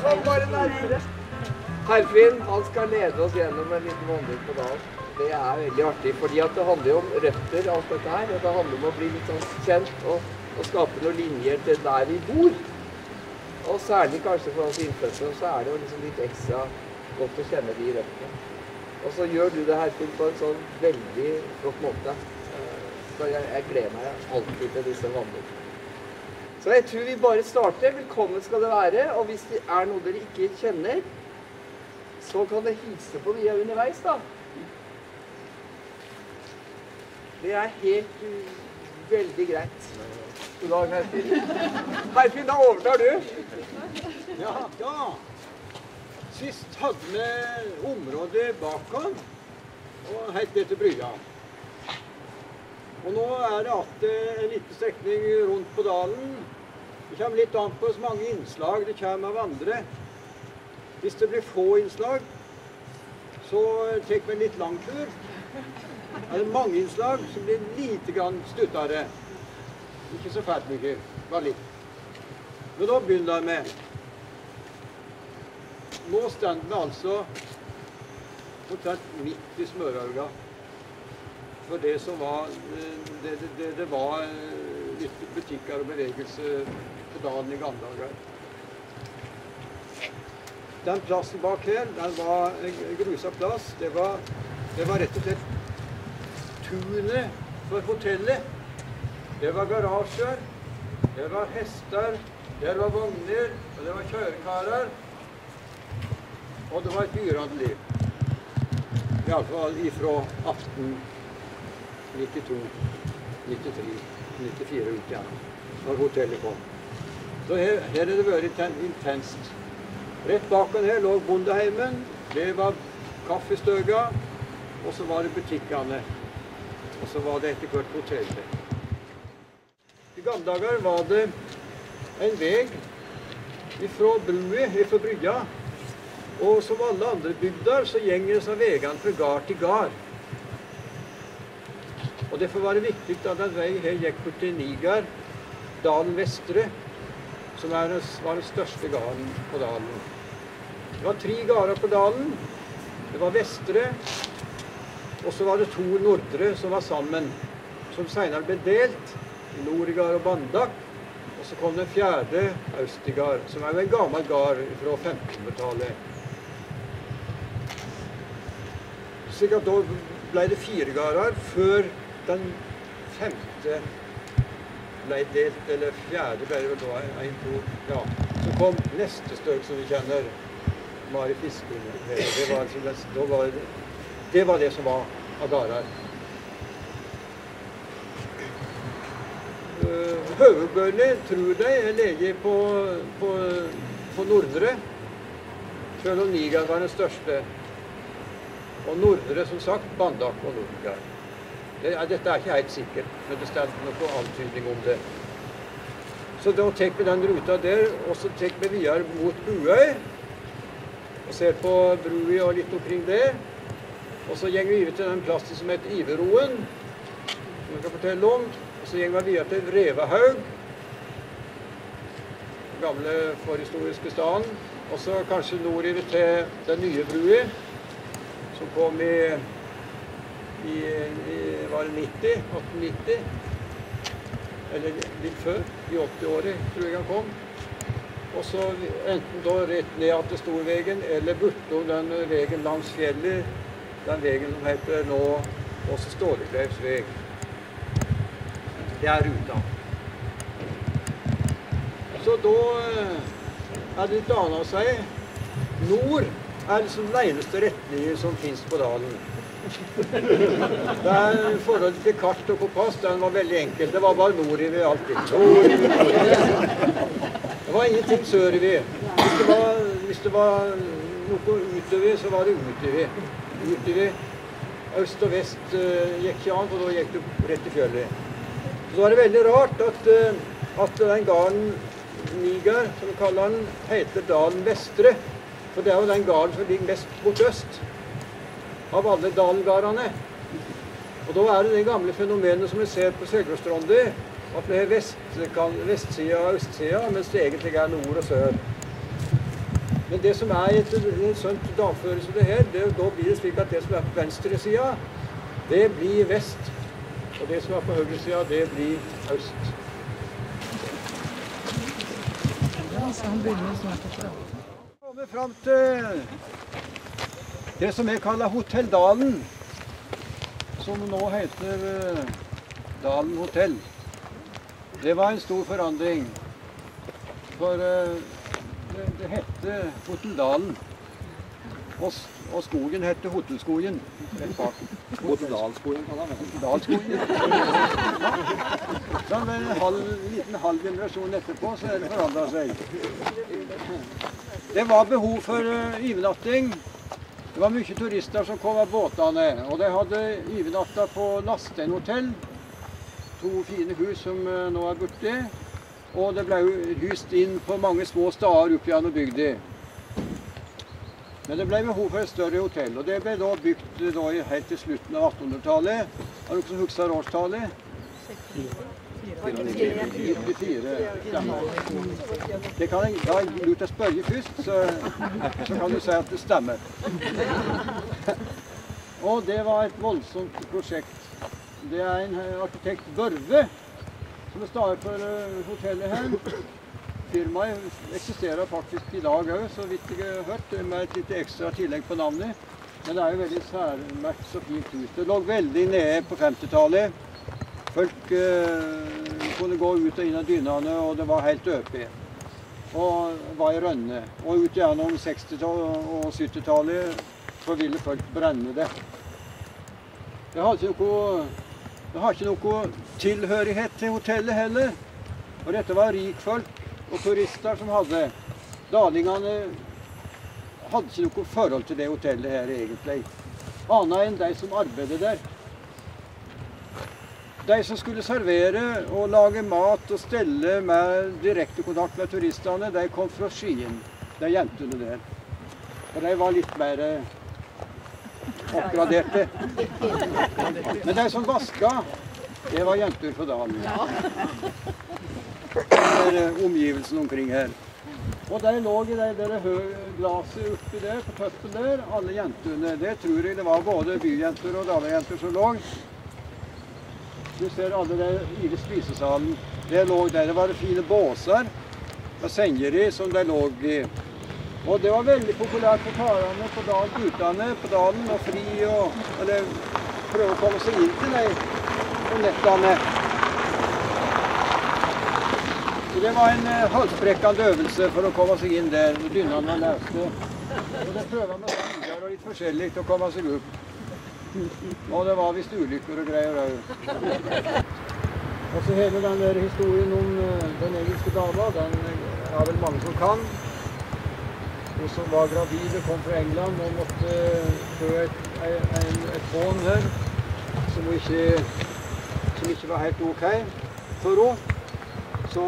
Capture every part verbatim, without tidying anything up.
Kom bare nærmere. Herfinn, han skal lede oss gjennom en liten vandring på dalen. Det er veldig artig, fordi at det handler jo om røtter, alt dette her, og det handler om å bli litt sånn kjent og, og skape noen linjer til der vi bor. Og særlig kanskje for oss innfødte, så er det jo liksom litt ekstra godt å kjenne de røttene. Og så gjør du det, Herfinn, på en sånn veldig flott måte. Så jeg, jeg gleder meg alltid til disse vandringene. Så jeg tror vi bare starter. Velkommen skal det være, og hvis det er noe dere ikke kjenner, så kan dere hilse på de underveis, da. Det er helt uh, veldig greit. God dag, Herfinn. Herfinn, da overtar du. Ja, ja. Sist hadde vi området bakom, og helt ned til brygga. Og nå er det at en liten strekning rundt på dalen. Det kommer litt an på så mange innslag det kommer av andre. Hvis det blir få innslag, så tar vi en litt lang tur. Er det mange innslag, så blir det lite grann stuttere. Ikke så fælt mye, bare litt. Men da begynner vi med. Nå stender vi altså omtrent midt i Smørauga. For det som var, det, det, det var litt butikker og bevegelse på dagen i gamle dager. Den plassen bak her, den var en grusa plass. Det var, det var rett og slett tunet for hotellet. Det var garasjer, det var hester, det var vogner, og det var kjørekarer. Og det var et dyrehandel. I alle fall ifra atten nittito, nittitre, nittifire ut igjen, når hotellet kom. Så her, her er det vært intenst. Rett bakom her lå bondeheimen, det var kaffestøga, og så var det butikkene, og så var det etter hvert hotellet. I gamle dager var det en vei ifra brua, ifra brygga, og som alle andre bygder så gjenger disse veiene fra gard til gard. Og derfor var det viktig at en vei her gikk på til Niger, dalen Vestre, som er, var den største garden på dalen. Det var tre garder på dalen. Det var Vestre, og så var det to nordre som var sammen, som senere ble delt, Nordgard og Bandak, og så kom den fjerde, Austigard, som er en gammel gard fra femtenhundretallet. Så da ble det fire garder før den femte ble delt, eller fjerde ble det vel da, en, to, ja. Så kom neste støk som vi kjenner, Mari Fisken. Det var, altså, det, var, det var det som var av garder. Uh, Høvebøyene, tror jeg, er lege på, på, på Nordre, selv om Niger var den største. Og Nordre, som sagt, Bandak og Nordgard. Det, dette er ikke helt sikkert, men det stedet noe antydning om det. Så da tar vi den ruta der, og så tar vi videre mot Buøy, og ser på Brui og litt omkring det. Og så gjenger vi videre til den plassen som heter Iveroen, som jeg kan fortelle om. Og så gjenger vi videre til Revehaug, den gamle forhistoriske staden. Og så kanskje nordover til den nye Brui, som kom i, i, i var det nitti, atten nitti, eller litt før, i åtti-året tror jeg han kom. Og så enten da rett ned til Storvegen, eller bortom den vegen langs fjellet, den vegen som heter nå også Stålegrevs veg. Det er ruta. Så da er det litt annet å si. Nord er liksom den eneste retningen som finnes på dalen. Det er forhold til kart og kompass, den var veldig enkel. Det var bare nordover alltid. Nordover, nordover. Det var ingenting sørover. Hvis det var, hvis det var noe utover, så var det utover. Utover. Øst og vest uh, gikk ikke an, og da gikk det rett i fjellet. Så var det veldig rart at, uh, at den garden Niger, som vi kaller den, heter Dalen Vestre. For det er jo den garden som ligger mest mot øst av alle dalgardene. Og da er det det gamle fenomenet som vi ser på Søgårdstrondet, at vi har vest, vestsida og østsida, mens det egentlig er nord og sør. Men det som er i et, et sånt dagføre som det her, det, da blir det slik at det som er på venstre sida, det blir vest. Og det som er på høyre sida, det blir øst. Ja, så han begynner snart å prøve. Vi kommer fram til det som jeg kaller Hotell Dalen, som nå heter uh, Dalen Hotell. Det var en stor forandring, for uh, det, det hette Hotell Dalen, og, og skogen hette Hotellskogen. Hotell-Dalskogen, kan han være. Hotell-Dalskogen. Så en halv, liten halv generasjon etterpå, så er det forandret seg. Det var behov for uh, ivernatting. Det var mye turister som kom av båtene, og de hadde ivernatta på Lastein hotell. To fine hus som uh, nå er borte. Og det ble hyst inn på mange små steder opp gjennom bygda. Men det ble behov for et større hotell, og det ble da bygd da, helt til slutten av attenhundretallet. Har du noen husker årstallet? nittifire. Det kan jeg, da er det lurt å spørre først, så, så kan du si at det stemmer. Og det var et voldsomt prosjekt. Det er en arkitekt Børve som er startet for hotellet her. Firmaet eksisterer faktisk i dag også, så vidt jeg har hørt, med et lite ekstra tillegg på navnet. Men det er jo veldig særmerkt og fint hus. Det lå veldig nede på femtitallet. Folk eh, kunne gå ut og inn av dynene, og det var helt øpe. Og var i rønne. Og ut gjennom sekstitallet og syttitallet så ville folk brenne det. Det hadde ikke noe, det har ikke noe tilhørighet til hotellet heller. Og dette var rikfolk og turister som hadde. Dalingene hadde ikke noe forhold til det hotellet her egentlig. Annet enn de som arbeidet der. De som skulle servere og lage mat og stelle med direkte kontakt med turistene, de kom fra Skien, de jentene der. Og de var litt mer oppgraderte. Men de som vaska, det var jenter fra dalen. Det er omgivelsen omkring her. Og de lå i det der glaset oppi der, på toppen der, alle jentene. Det tror jeg det var både byjenter og dalejenter som lå. Du ser alle der i spisesalen. Det lå der, det var fine båser og senger i som de lå i. Og det var veldig populært for karene på dalen, guttene på dalen, og fri og, eller prøve å komme seg inn til deg på nettene. Så det var en uh, halsbrekkende øvelse for å komme seg inn der, når dynene var løste. Og det prøvde med sanger og litt forskjellig til å komme seg opp. Og det var visst ulykker og greier òg. Og så hele den der historien om den engelske dama, den er vel mange som kan. Hun som var gravid og kom fra England og måtte fø et, et, et barn her, som ikke, som ikke var helt ok for henne. Så,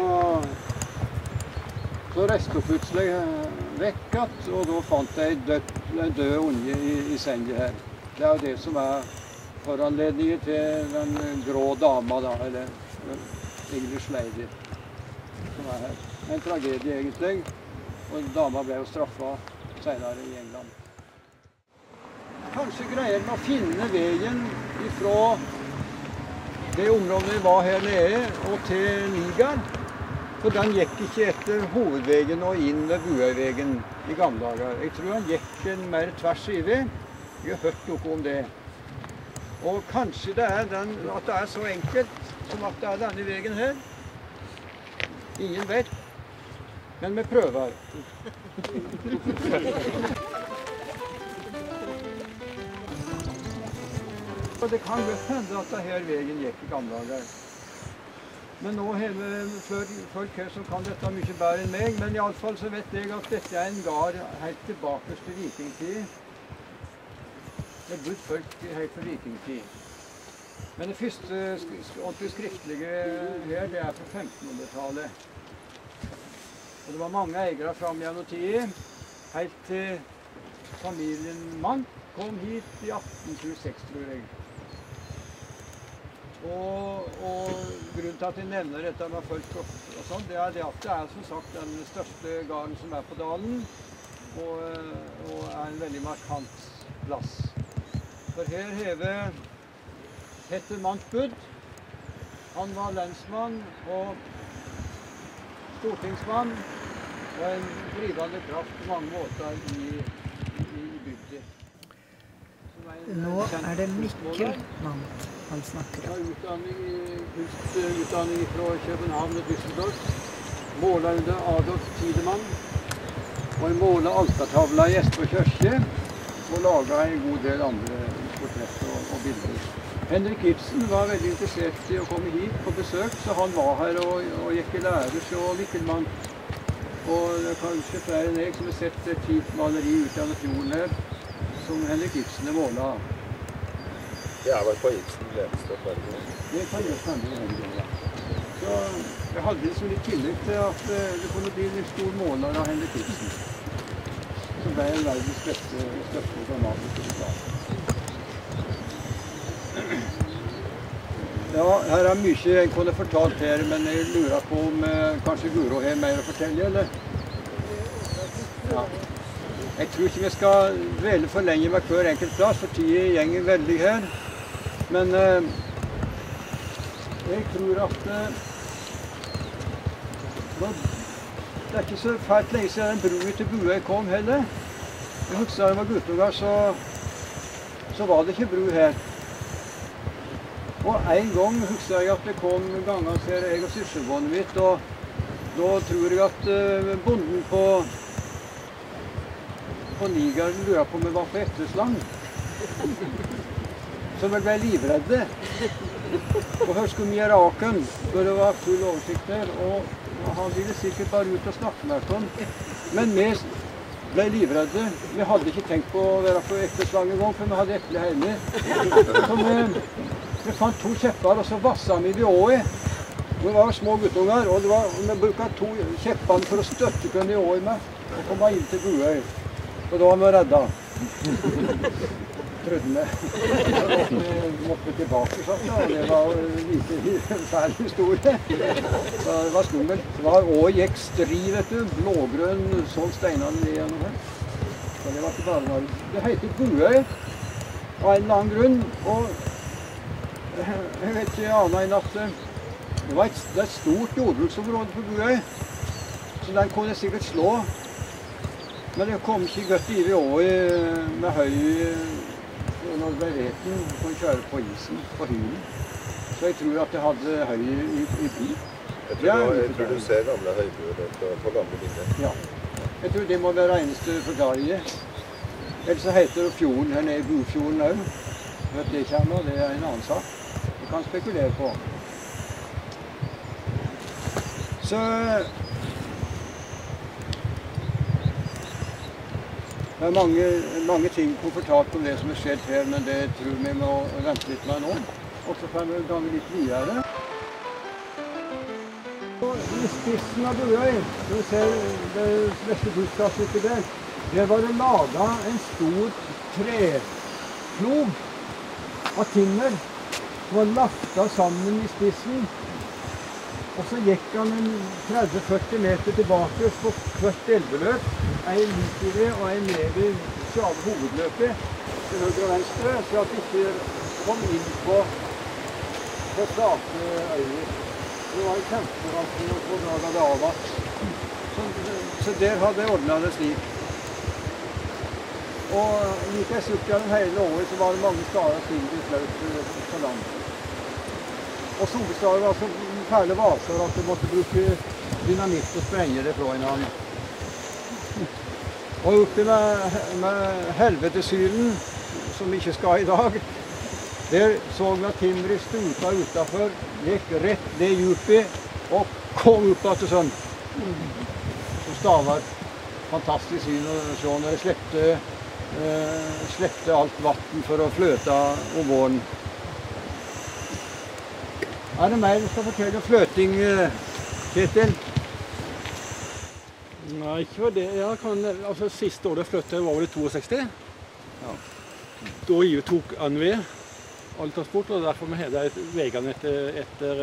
så reiste hun plutselig vekk igjen, og da fant jeg en død unge i, i sengen her. Det er jo det som er foranledningen til den grå dama, da, eller English lady, som er her. En tragedie egentlig, og dama ble jo straffet senere i England. Kanskje greier man å finne veien ifra det området vi var her nede og til Niger, for den gikk ikke etter hovedveien og inn ved Buøyvegen i gamle dager. Jeg tror han gikk en mer tvers i ved. Jeg har hørt noe om det. Og kanskje det er den, at det er så enkelt som at det er denne veien her. Ingen vet, men vi prøver. Og det kan godt hende at denne veien gikk i gamle dager. Men nå hele folk her som kan dette mye bedre enn meg, men i alle fall så vet jeg at dette er en gard helt tilbake til vikingtid. Det er budt folk helt på vikingtid. Men det første ordentlig skriftlige her, det er fra femtenhundretallet. Og det var mange eiere fram gjennom tiden, helt til familien Mann kom hit i atten tjueseks, tror jeg. Og, og grunnen til at jeg nevner dette med folk og sånn, det er det at det er som sagt den største garden som er på dalen. og, og er en veldig markant plass. For her hever Petter Mantbud. Han var lensmann og stortingsmann og en drivende kraft på mange måter i, i, i bygden. Nå er det Mikkel Mandt han snakker om. Utdanning, kunstutdanning fra København og Düsseldorf. Målet under Adolf Tidemann. Og jeg målet altertavla i Esper kirke. Og laget en god del andre portretter og, og bilder. Henrik Ibsen var veldig interessert i å komme hit på besøk, så han var her og, og gikk i lære og Mikkel Mandt. Og det er kanskje flere enn jeg som har sett et typ maleri ut av fjorden her, som Henrik Ibsen er målet av. Jeg var på Ibsen leste og ferdig. Det kan jeg ferdig, ja. Så jeg hadde liksom litt tillegg til at det kunne bli en stor måler av Henrik Ibsen. Som ble en verdens beste største og dramatiske plan. Ja, her er mye jeg kunne fortalt her, men jeg lurer på om eh, kanskje Guro har mer å fortelle, eller? Ja. Jeg tror ikke vi skal dvele for lenge med hver enkelt plass, for tiden gjenger veldig her. Men eh, jeg tror at eh, det er ikke så fælt lenge siden den broen til Buøy kom heller. Jeg husker da jeg var guttungar, så, så var det ikke bro her. Og en gang husker jeg at det kom ganger til jeg og sysselbåndet mitt, og da tror jeg at uh, bonden på, på Nigeren lurer på om jeg var på etterslang. Så vi ble livredde. Og hørte skulle mye raken, for det var full oversikt der, og, og han ville sikkert bare ut og snakke med oss. Men vi ble livredde. Vi hadde ikke tenkt på å være på etterslang en gang, for vi hadde eple hjemme. Så vi, Vi fant to kjepper, og så vasset vi i åi. Vi var små guttunger, og, var, og vi brukte to kjeppene for å støtte kunne i åi med, og komme inn til Buøy. Og da var vi redda. Trodde vi. Vi måtte tilbake, sånn, og det var like fæl historie. Så det var skummelt. Det var åi gikk stri, vet du, blågrønn, sånn steinene igjennom her. Så det var ikke bare noe. Det heter Buøy, av en eller annen grunn, og jeg vet ikke annet enn at det var et, det er et stort jordbruksområde på Buøy, så den kunne jeg sikkert slå. Men det kom ikke godt i åi med høy når det ble reten, kunne kjøre på isen, på hylen. Så jeg tror at det hadde høy i, i bil. Jeg tror, ja, jeg tror du ser gamle høybroer på, på gamle bilder. Ja, jeg tror det må være eneste forklaringen. Ellers så heter det fjorden her nede i Bufjorden også. Vet det kommer, det er en annen sak. Vi kan spekulere på. Så det er mange, mange ting komfortabelt om det som har skjedd her, men det tror vi må vente litt med nå. Og så kan vi gange litt videre. I spissen av Buøy, du ser det beste buskaset uti der, det var det laget en stor treplog av timmer som var laftet sammen i spissen. Og så gikk han en tretti til førti meter tilbake på hvert elveløp. En likere og en ned i sjave hovedløpet til høyre og venstre, så at de ikke kom inn på, på flate øyer. Det var kjempevanskelig å få draget det av at. Så, så der hadde jeg ordnet det slik. Og like jeg sukket hele året, så var det mange stader til de fløt på land. Og solstader var så fæle vaser at du måtte bruke dynamitt og sprenge det fra en annen. Og oppe med, med helvetesylen, som vi ikke skal i dag, der så vi at timmeret stuta utenfor, gikk rett ned djupet og kom opp til sånn. Så stavar fantastisk syn å se når det slepte, eh, slepte alt vatten for å fløte om våren. Er det mer du skal fortelle om fløting, Kjetil? Nei, ikke for det. Jeg kan, altså, siste året fløtte var vel i sekstisju. Ja. Da tok N V all transport, og derfor vi hadde veiene etter, etter,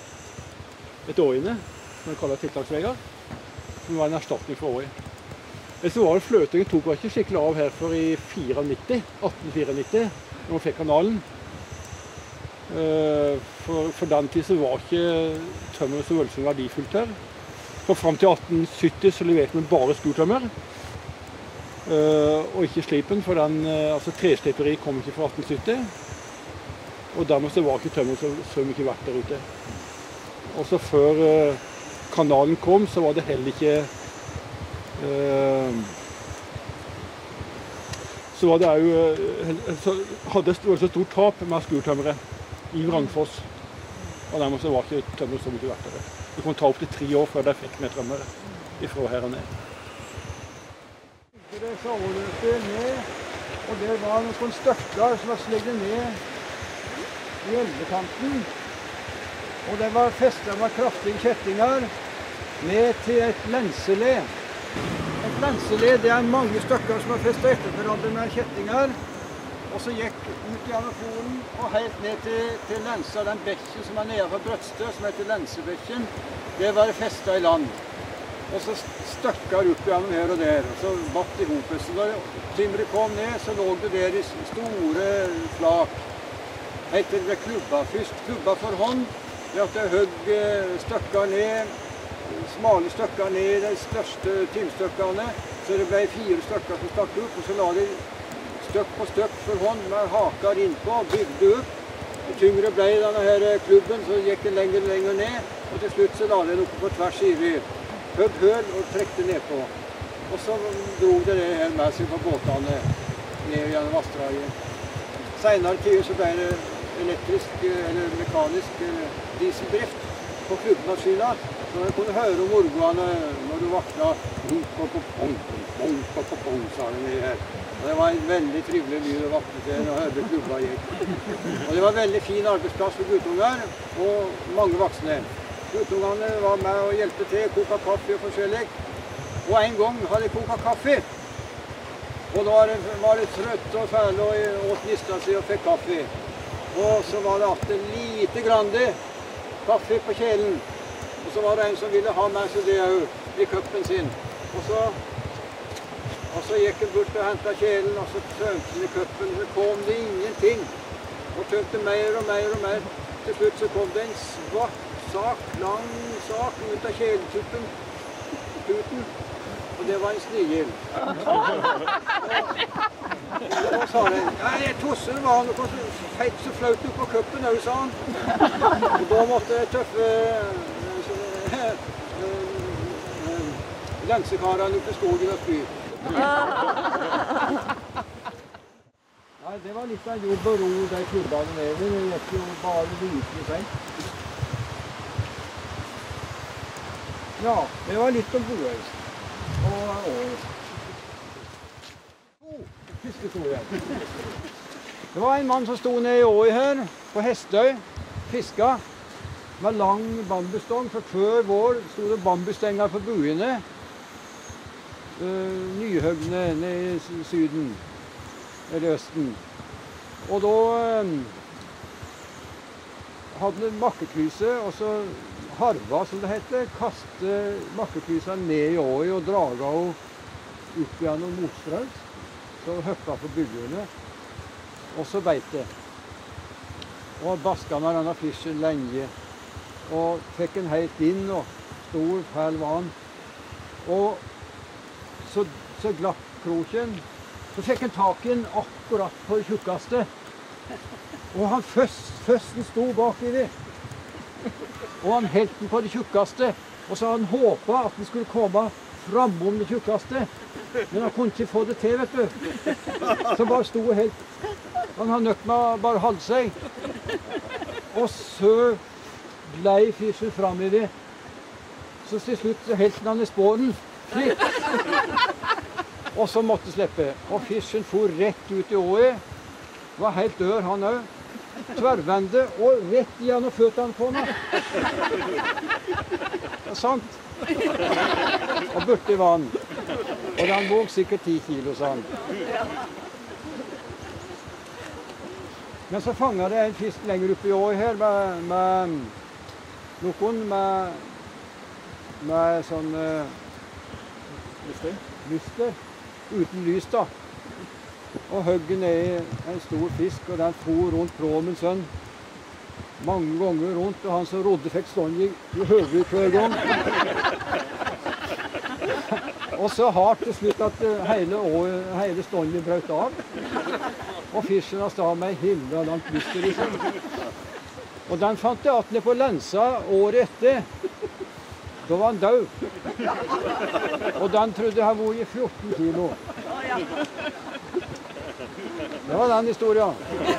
etter årene, som vi kaller tiltaksveier, som var en erstatning for året. Men så var det fløtingen tok ikke skikkelig av her før i atten firennitti, når man fikk kanalen. For, for den tid så var ikke tømmer så voldsomt verdifullt her. For frem til atten sytti så leverte man bare skurtømmer. Og ikke slipen, for den, altså tresliperi kom ikke fra atten sytti. Og dermed så var ikke tømmer så, så mye verdt der ute. Og så før kanalen kom, så var det heller ikke så var det jo så hadde det så stort tap med skurtømmere i Vrangfoss. Og dermed så var ikke tømmer så mye verdt der. Det kunne ta opp til tre år før de fikk med tømmere ifra her og ned. Det så overløpet ned, og det var noen støkker som var slegget ned i elvekanten. Og det var festet med kraftige kjettinger ned til et lensele. Et lensele, det er mange støkker som er festet etter hverandre med kjettinger. Og så gikk ut i Amafonen og helt ned til, til lensa, den bekken som er nede fra Brødstø, som heter Lensebekken. Det var festet i land. Og så støkker opp gjennom her og der, og så vatt i hopet. Så når tymret kom ned, så lå det der i store flak. Helt til det ble klubba. Først klubba for hånd, ved at det høgg støkker ned, smale støkker ned, de største tymstøkkene. Så det ble fire støkker som stakk opp, og så la de støkk på støkk for hånd med haker innpå, bygde opp. Tyngre ble denne her klubben, så gikk den lenger og lenger ned, og til slutt så la den oppe på tvers side. Høgg høl og trekte nedpå. Og så drog det det her med seg på båtene ned gjennom vassdraget. Senere tid så ble det elektrisk eller mekanisk dieseldrift på klubbmaskina, så jeg kunne høre om morgene når du vakna. Bonk, bonk, bonk, bonk, bonk, bonk, sa det nede her. Og det var en veldig trivelig lyd å vakne til når jeg hørte klubba gikk. Og det var en veldig fin arbeidsplass for guttunger og mange voksne. Guttungene var med og hjelpte til, koka kaffe og forskjellig. Og en gang hadde jeg koka kaffe. Og da var det trøtt og fæl og åt nista si og fikk kaffe. Og så var det alltid lite grande kaffe på kjelen. Og så var det en som ville ha med seg det også i køppen sin. Og så, og så gikk jeg bort og hentet kjelen, og så tømte den i køppen. Så kom det ingenting. Og tømte mer og mer og mer. Til slutt så kom det en svart sak, lang sak ut av kjelentuppen, tuten, og det var en snigel. Og da sa den, ja, jeg tosser, det var noe feit så flaut ut på køppen, også, sa han. Og da måtte jeg tøffe lensekarene ut i skogen og spy. Nei, det var litt av jobb og ro, de klubbene nede, det gikk jo bare lysende seg. Ja, det var litt om Boøys og Årøy. Oh, fiskestolen. Det var en mann som stod nede i Årøy her, på Hestøy, fiska, med lang bambustong, for før vår stod det bambustenger på buene, uh, nyhøgne nede i syden, eller østen. Og da um, hadde han makkeklyse, og så harva, som det heter, kaste makkeklysa ned i året og draga henne opp gjennom motstrøms, så høppa på byggene, og så beit det. Og baska med denne fisken lenge, og fikk den helt inn, og stor, fæl vann. Og så, så glapp kroken, så fikk han tak i den akkurat på det tjukkeste. Og han først, førsten sto bak i det. Og han helt den på det tjukkeste, og så han håpet at den skulle komme framom det tjukkeste. Men han kunne ikke få det til, vet du. Så bare sto helt. Han har nødt med å bare holde seg. Og så ble fisken fram i det. Så til slutt helt han i spåren. Slipp. Og så måtte slippe. Og fisken for rett ut i året. Var helt dør, han også. Tverrvende og rett gjennom føttene på meg. Det er sant. Og borti vann. Og den våg sikkert ti kilo, sa han. Men så fanget det en fisk lenger oppe i år her med, med noen med, med sånn uh, lyster, uten lys da. Og høgget ned i en stor fisk, og den for rundt pråmens sønn. Mange ganger rundt, og han som rodde fikk stånd i høvet hver gang. Og så hardt til slutt at hele, hele ståndet brøt av. Og fisken har stått med himla langt lyster liksom. Og den fant jeg at ned på lensa året etter. Da var han død. Og den trodde jeg var i fjorten kilo. Det var den historien.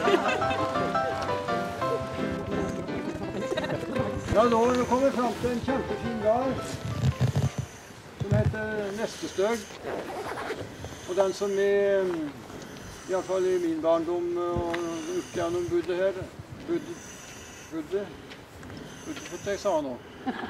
Ja, nå kommer vi fram til en kjempefin gard som heter Nestestøg. Og den som i, i hvert fall i min barndom og ikke gjennom bodde her, bodde, bodde, bodde for det jeg sa nå.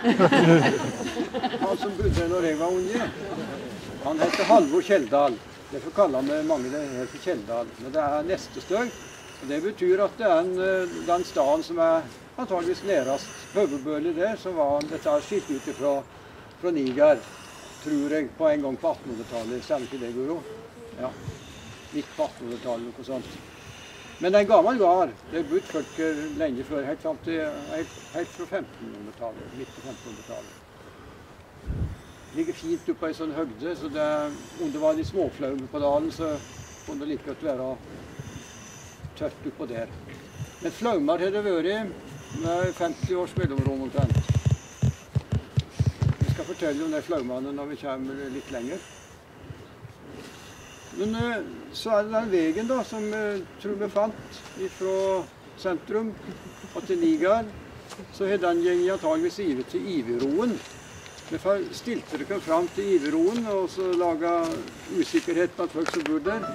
Han som bodde når jeg var unge, han heter Halvor Kjeldal. Derfor kaller vi mange det her for Kjeldal. Men det er Nestestøg, og det betyr at det er en, den staden som er antageligvis nærmest høvebølet der, som var dette skilt ut fra, fra Niger, tror jeg, på en gang på attenhundretallet. Stemmer ikke det, Guro? Ja, midt på attenhundretallet, noe sånt. Men det er en gammel gard. Det er bodd folk lenge før, helt, til, helt, helt fra femtenhundretallet, midt på femtenhundretallet. Det ligger fint oppe i en sånn høgde, så det, om det var de småflaumer på dalen, så kunne det like godt være tørt oppå der. Men flaumer har det vært med femti års mellomrom omtrent. Vi skal fortelle om de flaumene når vi kommer litt lenger. Men så er det den veien da, som jeg tror vi fant fra sentrum og til Niger. Så har den gjengen antageligvis ivet til Iveroen. Vi stilte dere fram til Iveroen og så laget usikkerhet blant folk som bor der.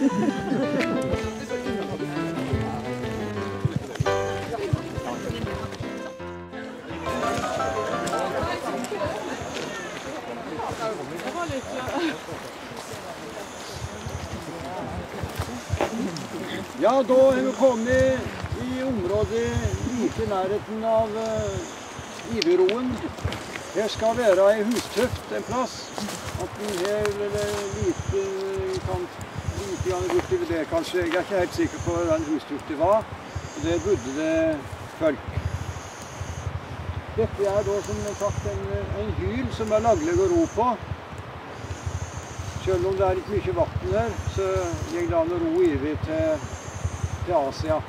Ja, da har vi kommet i området like i nærheten av uh, Iveroen. Her skal være en hustøft, en plass. At den her eller lite kan lite grann borti der kanskje. Jeg er ikke helt sikker på hva den hustøft det var. Og der bodde det folk. Dette er da som sagt en, en hyl som er laglig å ro på. Selv om det er litt mye vatten her, så gikk det an å ro iver til, til Asia.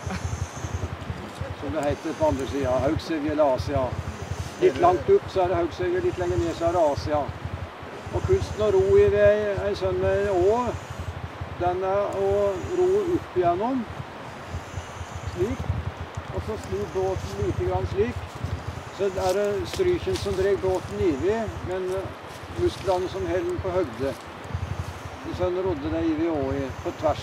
Som det heter på andre siden, Haugsevje eller Asia. Litt langt opp så er det Haugsevje, litt lenger ned så er det Asia. Og kunsten å ro i en sånn å, den er å ro opp igjennom, slik, og så snur båten lite grann slik. Så er det stryken som dreier båten iver, men musklene som held på høgde. Så rodde det iver også på tvers.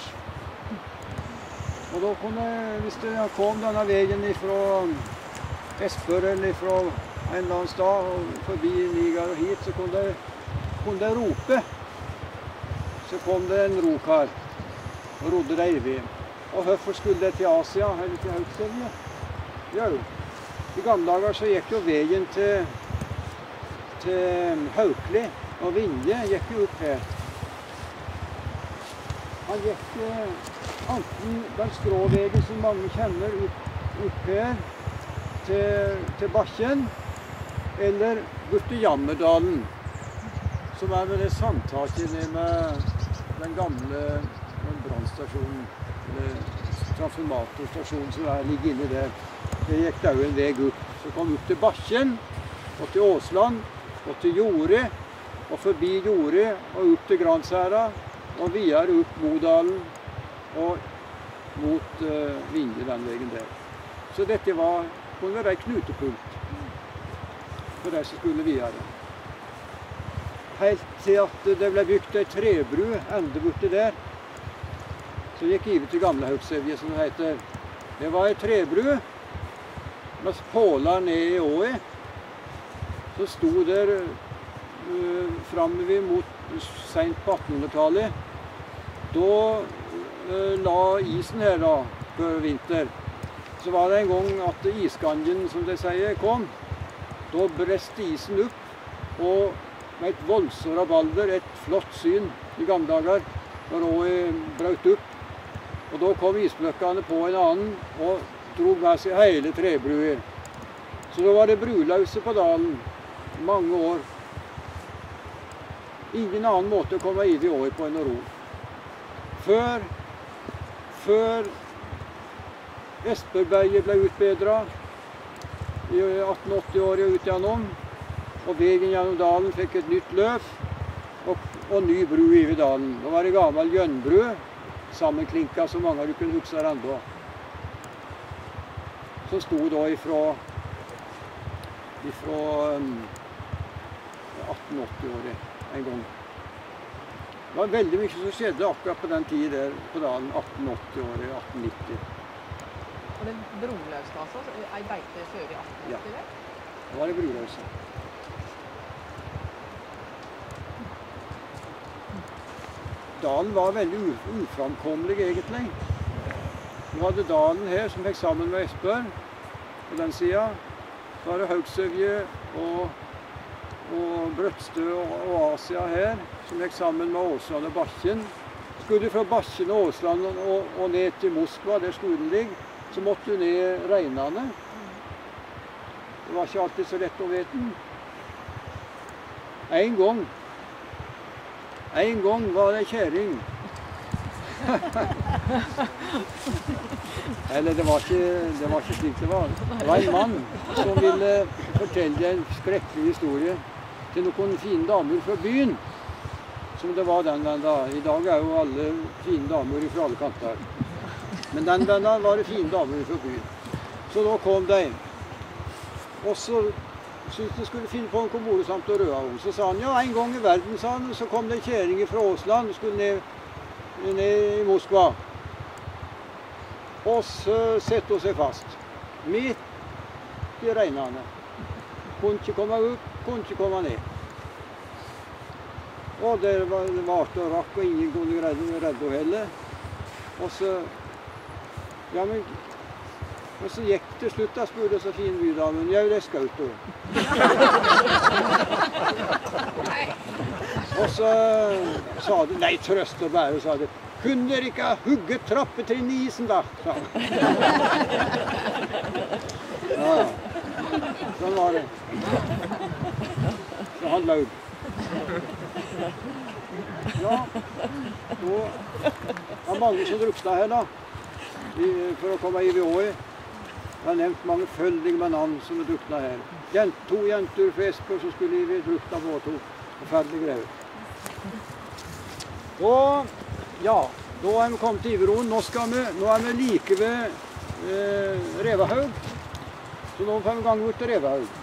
Og da kunne, hvis det kom denne veien fra Espør eller fra en eller annen stad og forbi Niger og hit, så kunne det, kunne det rope. Så kom det en rokar og rodde det iver. Og hvorfor skulle det til Asia eller til Haugsevje? Ja, jo. I gamle dager så gikk jo veien til, til Haukli og Vinje gikk jo opp her. Han gikk enten den skråvegen som mange kjenner opp, opp her til, til Bakken, eller bort til Jammerdalen, som er ved det sandtaket ned med den gamle brannstasjonen, eller transformatorstasjonen som er, ligger inne der. Det gikk da jo en vei opp. Så kom opp til Bakken, og til Åsland, og til Jore, og forbi Jore, og opp til Gransherra, og videre opp Modalen, og mot uh, Vinje den veien der. Så dette var, kunne være et knutepunkt for de som skulle videre. Helt til at det ble bygd en trebru enda borte der, så gikk iver til Gamle Haugsevje, som det heter. Det var en trebru, med påler ned i året, så sto der uh, framme mot sent på attenhundretallet. Da uh, la isen her da, før vinter. Så var det en gang at isgangen, som de sier, kom. Da breste isen opp, og med et voldsomt rabalder, et flott syn i gamle dager, når året brøt opp. Og da kom isbløkkene på en annen og drog med seg hele trebruer. Så da var det bruløse på dalen mange år. Ingen annen måte å komme ivig over på enn å ro. Før, før Esperberget ble utbedret i atten åtti-året ut gjennom, og veien gjennom dalen fikk et nytt løp, og, og ny bru i dalen. Det var en gammel gjønnbru, sammenklinka så mange av du kunne huske enda. Som stod da ifra, ifra um, atten åtti-året en gang. Det var veldig mye som skjedde akkurat på den tiden der på dalen, atten åtti-året, atten nitti. Og det broløst altså, ei beite før i atten åtti? Ja, det var det broløse. Dalen var veldig uframkommelig egentlig. Nå hadde dalen her som fikk sammen med Esper på den sida. Så var det Haugsøvje og, og Brøtstø og, og Asia her som fikk sammen med Åsland og Bakken. Skulle du fra Bakken og Åsland og, og ned til Moskva, der skolen ligger, så måtte du ned Reinane. Det var ikke alltid så lett å vite. En gang, en gang var det kjæring. Eller det var, ikke, det var ikke slik det var. Det var en mann som ville fortelle en skrekkelig historie til noen fine damer fra byen. Som det var den den da. I dag er jo alle fine damer fra alle kanter. Men den den da var det fine damer fra byen. Så da kom de. Og så syntes de skulle finne på en kommode samt å røde om. Så sa han, ja, en gang i verden, sa han, så kom det en kjæring fra Åsland og skulle ned, ned i Moskva. Og så sette hun seg fast. Midt i Reinane. Kunne ikke komme opp, kunne ikke komme ned. Og det var vart og rakk, og ingen kunne redde henne heller. Og så, ja, men, og så gikk det til slutt, da spurte så fin bydamen, ja, det skal ut. Og så sa det, nei, trøst og bære, sa det, kunne dere ikke ha hugget trappetrinn i isen da? Sa han. Ja, ja. Sånn var det. Så han lød. Ja, nå er mange som drukna her da, for å komme i V Å. Jeg har nevnt mange føldige med navn som er drukna her. Jent, to jenter fra Esper som skulle i drukna på to. Forferdelig greie. Og ja, da er vi kommet til Iveroen. Nå, skal vi, nå er vi like ved eh, Revahaug. Så nå får vi gang bort til Revahaug.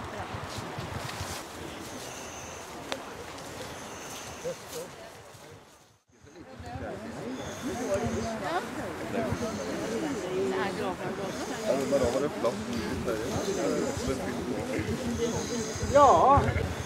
Ja,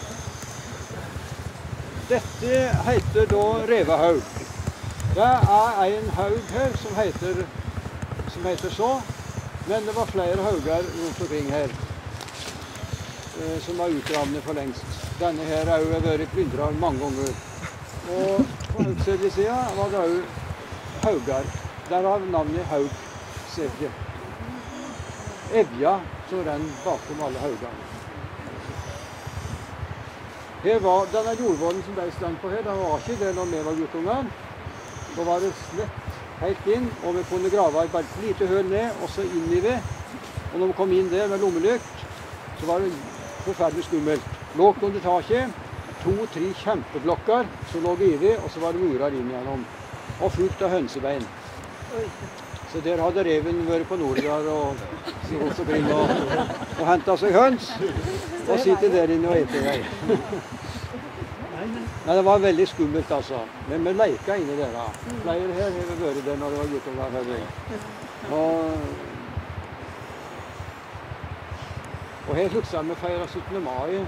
dette heter da Revahaug. Det er en haug her som heter, som heter så, men det var flere hauger rundt omkring her eh, som var utravnet for lengst. Denne her har jo vært plyndret mange ganger. Og på Haugsøvje-siden var det jo hauger. Der har navnet Haugsøvje. Evja som renner bakom alle haugene. Her var denne jordvollen som de stand på her, den var ikke det når vi var guttungen. Da var det slett helt inn, og vi kunne grave et bare lite høl ned, og så inn i ved. Og når vi kom inn der med lommelykt, så var det forferdelig skummelt. Lågt under taket, to-tre kjempeblokker som lå i ved, og så var det murer inn gjennom. Og fullt av hønsebein. Så der hadde reven vært på Nordgard og gått omkring og, og hentet seg høns, og sitte der inne og ete vei. Nei, det var veldig skummelt altså, men vi leika inni der da. Flere her har vi vært der når det var guttunger her. Og, og her husker jeg vi feiret syttende mai.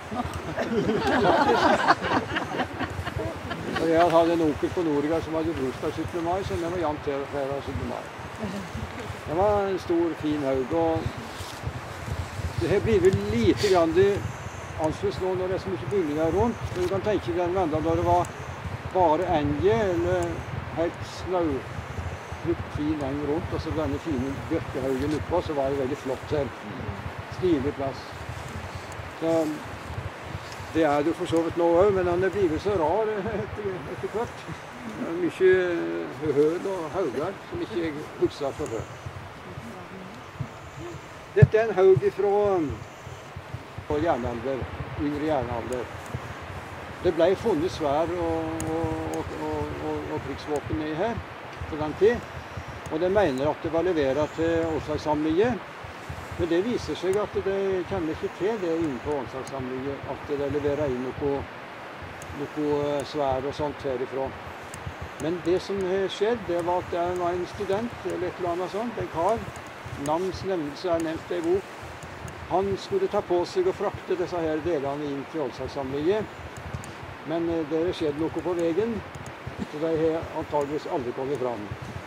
Og jeg hadde en onkel på Nordgard som hadde bursdag syttende mai, så det var jant til å feire syttende mai. Det var en stor, fin haug, og det her blir vel lite grann annerledes nå når det er så mye bygninger rundt. Men du kan tenke deg den gangen da det var bare enge, eller helt snau, fin eng rundt, og så denne fine bjørkehaugen oppå, så var det veldig flott her. Stilig plass. Så det er det jo for så vidt nå òg, men han er blitt så rar etter, etter hvert. Det er mye høl og hauger som ikke jeg husker fra før. Dette er en haug fra jernalder, yngre jernalder. Det ble funnet svær og, og, og, og, og krigsvåpen i her på den tid. Og de mener at det var leveret til årsakssamlinger. Men det viser seg at det kjenner ikke til det innenfor årsakssamlinger, at det leverer inn noe, noe svær og sånt herifra. Men det som har skjedd, det var at det var en student, eller et eller annet sånt, en kar, navns nevnelse er nevnt i bok. Han skulle ta på seg og frakte disse her delene inn til årsakssamlinger. Men det har skjedd noe på veien, så de har antageligvis aldri kommet fram.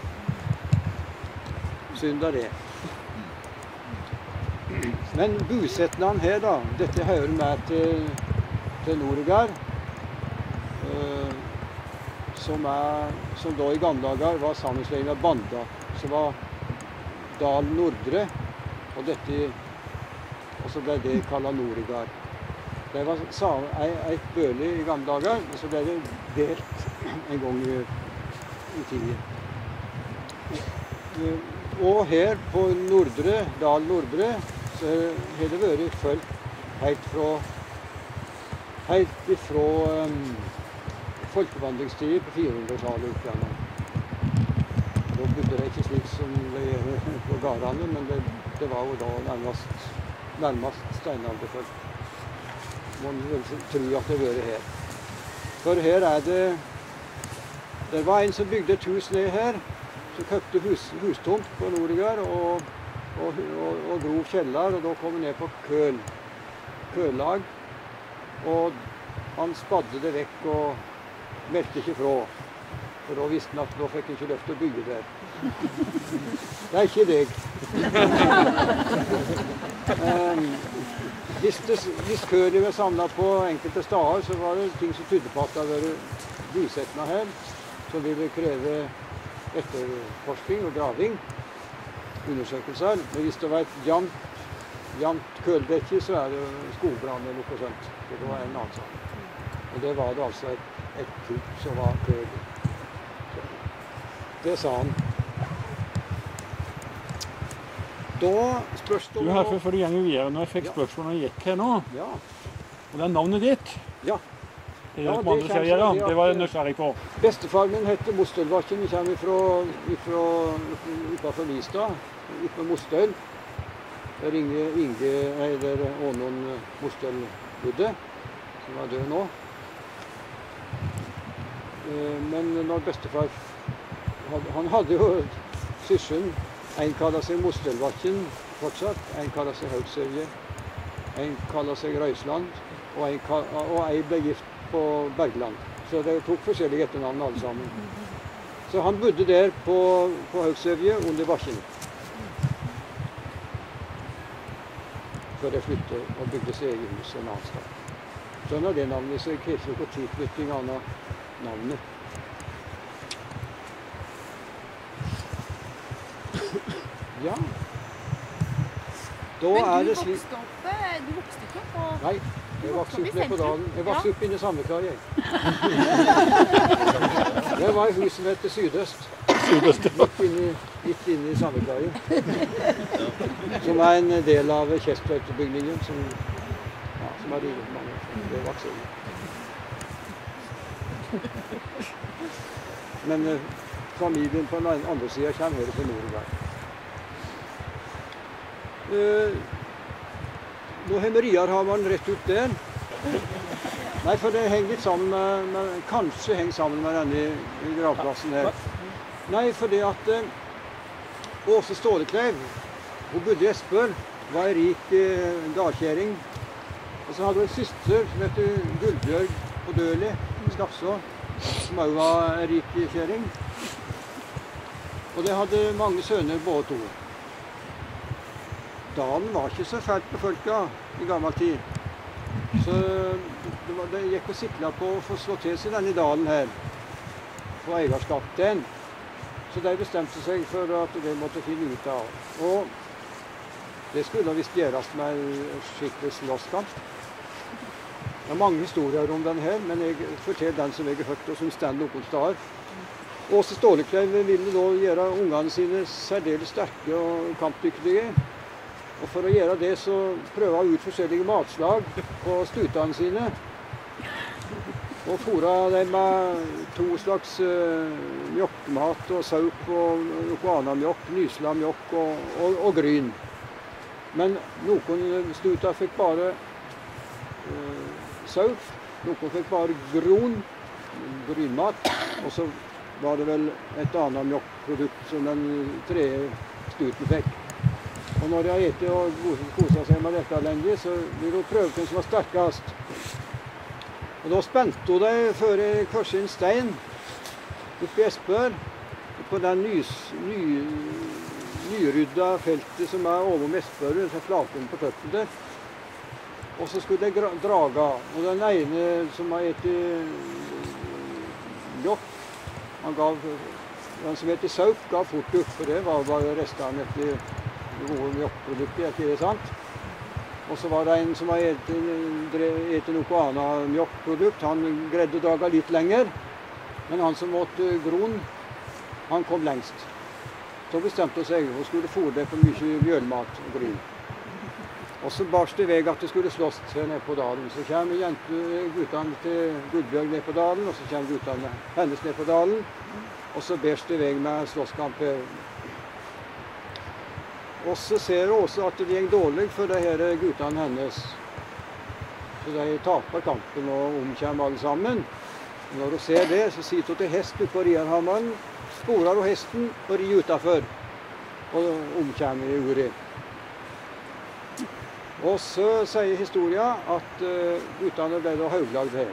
Synd er det. Men bosetnene her da, dette hører med til, til Noregard, uh, som, er, som da i gamle dager var sammenslåing av Banda, som var Dal Nordre, og dette, og så ble det kallet Noregard. Det var et bøle i gamle dager, og så ble det delt en gang i, i tiden. Uh, og her på Nordre, Dal Nordre, så har det vært fulgt helt fra, helt ifra um, folkevandringstid på firehundretallet opp igjennom. Da bodde det ikke slik som det gjør på gårdene, men det, det var jo da nærmest, nærmest steinalderfolk. Man vil tro at det har vært her. For her er det, det var en som bygde et hus ned her, som køpte hus, hustomt på Noregard, og Og, og, og dro kjeller, og da kom han ned på køl, kølag. Og han spadde det vekk og meldte ikke fra. For da visste han at da fikk han ikke løft å bygge der. Det er ikke deg. um, hvis, det, hvis kølet var samlet på enkelte steder, så var det ting som tydde på at det hadde vært bosettene her, som ville kreve etterforskning og graving. Undersøkelser, men hvis det var et jevnt, jevnt køldekke, så er det skogbrann eller noe sånt. Så det var en annen sak. Og det var det altså et, et kutt som var køl. Det sa han. Da spørs det om... Du her for, for å gjenge videre når jeg fikk spørsmål når jeg gikk her nå. Ja. Og det er navnet ditt. Ja. Det, ja, det, ser jeg, det var jeg nysgjerrig på. Bestefar min heter Mostølbakken. Vi kommer fra, fra utenfor Listad, ute med Mostøl. Der Inge, Inge eller Ånon Mostøl bodde, som er død nå. Men når bestefar, han hadde jo søsken, en kaller seg Mostølbakken fortsatt, en kaller seg Haugsøye, en kaller seg Røisland, og en, og en ble gift på Bergland. Så det tok forskjellige etternavn alle sammen. Så han bodde der på, på Haugsøye under bakken. Før de flyttet og bygde seg egen hus en annen sted. Sånn er det navnet, så jeg har ikke noe tilknytning annet navnet. Ja. Da Men er du det slik... vokste opp, du vokste ikke opp på... Nei. Jeg vokste opp ned på dalen. Jeg vokste opp inne i Sandvikar, jeg. Det var et hus som heter Sydøst. Sydøst, ja. Midt inne, midt inne i Sandvikar. Som er en del av Kjestveitebygningen, som, ja, som er rivet mange. Det var ikke Men eh, familien på den andre siden kommer her på Noregard. Uh, Nå hemmerier har man rett ut der. Nei, for det henger litt sammen med, med kanskje henger sammen med denne i gravplassen her. Nei, for det at eh, Åse Stålekleiv, hun bodde i Espøl, var en rik eh, dalkjæring. Og så hadde hun en søster som heter Gullbjørg på Døli, Skapså, som også var en rik kjæring. Og det hadde mange sønner, både to. Dalen var ikke så fælt befolket i gammel tid. Så det, var, det gikk og sikla på å få slå til seg denne dalen her, på eierskap til den. Så de bestemte seg for at de måtte finne ut av. Og det skulle visst gjøres med en skikkelig slåsskamp. Det er mange historier om den her, men jeg forteller den som jeg har hørt og som står noen steder. Åse Stålekleiv ville da gjøre ungene sine særdeles sterke og kampdyktige. Og for å gjøre det så prøvde hun ut forskjellige matslag på stutene sine. Og fôret dem med to slags uh, mjokkemat og saup og noe annet mjokk, nysla mjokk og, og, og gryn. Men noen stuter fikk bare uh, saup, noen fikk bare gron, grynmat, og så var det vel et annet mjokkprodukt som den tredje stuten fikk. Og når de har spist og koset seg med dette lenge, så vil hun prøve hvem som var sterkest. Og da spente hun deg før hver sin stein oppe i Espør, på den nys, ny, nyrydda feltet som er over med Espør, så flaten på tøtten der. Og så skulle de drage. Og den ene som har spist mjokk, han gav, den som heter saup, gav fort opp, for det var bare restene etter gode mjokkprodukter, ikke det sant? Og så var det en som hadde spist noe annet mjokkprodukt. Han greide å drage litt lenger, men han som måtte gron, han kom lengst. Så bestemte hun seg, hun skulle fôre det på mye mjølmat og gryn. Og så barst det i vei at det skulle slåss her nede på dalen. Så kommer jentene, guttene til Gudbjørg ned på dalen, og så kommer guttene hennes ned på dalen. Og så berst det i vei med slåsskamp her. Og så ser hun også at det gikk dårlig for de her guttene hennes. Så de taper kampen og omkommer alle sammen. Og når hun ser det, så sier hun til hest oppe på Rierhammeren, sporer hun hesten og rir utenfor. Og omkommer i uri. Og så sier historien at uh, guttene ble da hauglagd her.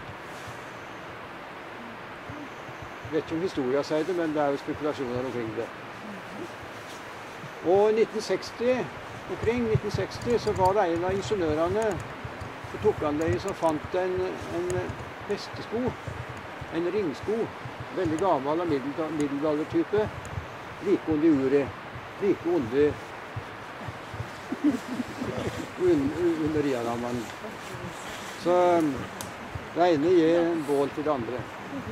Jeg vet ikke om historien sier det, men det er jo spekulasjoner omkring det. Og i nitten seksti, omkring nitten seksti så var det en av ingeniørene på Tokkanleiet som fant en, en hestesko, en ringsko, veldig gammel av middelaldertype, like under uret, like under under Rierhammeren. Så det ene gir en bål til det andre.